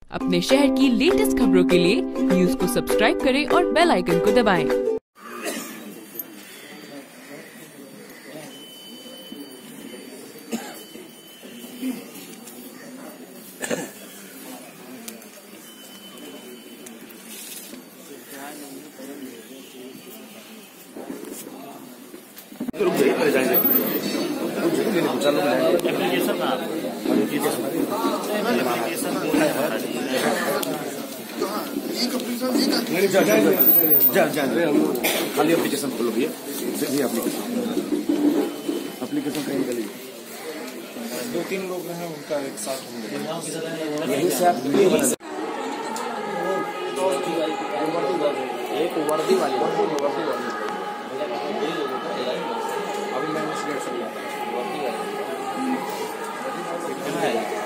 अपने शहर की लेटेस्ट खबरों के लिए न्यूज को सब्सक्राइब करें और बेल आइकन को दबाएं। खाली एप्लीकेशन खोलो भैया, एप्लीकेशन कहीं निकली। 2-3 लोग हैं, उनका एक साथ यहीं से आप एक वर्दी वाली अभी मैंने वर्दी वाली